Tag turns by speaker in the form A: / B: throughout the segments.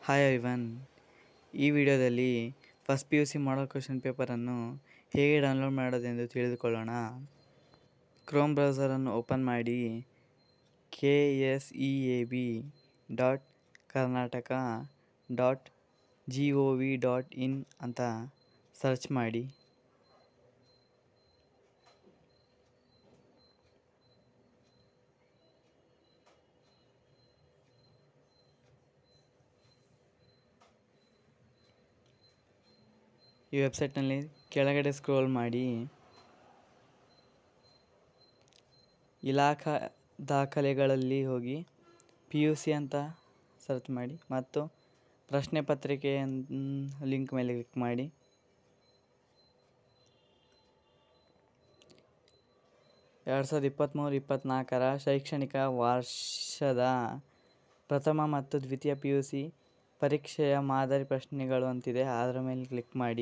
A: Hi everyone, ಈ ವಿಡಿಯೋದಲ್ಲಿ first PUC model question ಪೇಪರನ್ನು ಹೇಗೆ ಡೌನ್ಲೋಡ್ ಮಾಡೋದೆಂದು ತಿಳಿದುಕೊಳ್ಳೋಣ. ಕ್ರೋಮ್ ಬ್ರೌಸರನ್ನು ಓಪನ್ ಮಾಡಿ kseb.karnataka.gov.in ಅಂತ ಸರ್ಚ್ ಮಾಡಿ. ಈ ವೆಬ್ಸೈಟ್ನಲ್ಲಿ ಕೆಳಗಡೆ ಸ್ಕ್ರೋಲ್ ಮಾಡಿ ಇಲಾಖಾ ದಾಖಲೆಗಳಲ್ಲಿ ಹೋಗಿ PUC ಅಂತ ಸರ್ಚ್ ಮಾಡಿ ಮತ್ತು ಪ್ರಶ್ನೆ ಪತ್ರಿಕೆ ಲಿಂಕ್ ಮೇಲೆ ಕ್ಲಿಕ್ ಮಾಡಿ. ಎರಡು ಸಾವಿರದ 23-24 ಶೈಕ್ಷಣಿಕ ವರ್ಷದ ಪ್ರಥಮ ಮತ್ತು ದ್ವಿತೀಯ PUC ಪರೀಕ್ಷೆಯ ಮಾದರಿ ಪ್ರಶ್ನೆಗಳು ಅಂತಿದೆ, ಅದರ ಮೇಲೆ ಕ್ಲಿಕ್ ಮಾಡಿ.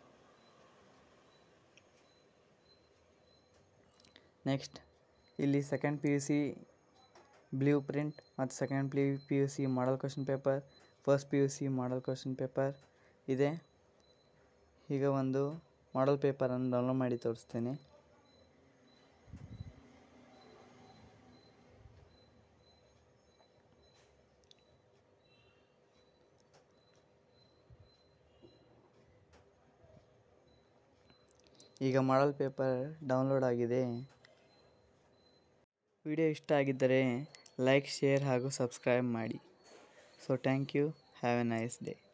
A: ನೆಕ್ಸ್ಟ್ ಇಲ್ಲಿ ಸೆಕೆಂಡ್ PUC ಬ್ಲೂ ಪ್ರಿಂಟ್ ಮತ್ತು second PUC model question paper, first PUC model question paper ಇದೆ. ಈಗ ಒಂದು ಮಾಡಲ್ ಪೇಪರನ್ನು ಡೌನ್ಲೋಡ್ ಮಾಡಿ ತೋರಿಸ್ತೇನೆ. ಈಗ ಮಾಡಲ್ ಪೇಪರ್ ಡೌನ್ಲೋಡ್ ಆಗಿದೆ. ವಿಡಿಯೋ ಇಷ್ಟ ಆಗಿದ್ದರೆ ಲೈಕ್, ಶೇರ್ ಹಾಗೂ ಸಬ್ಸ್ಕ್ರೈಬ್ ಮಾಡಿ. So thank you, have a nice day.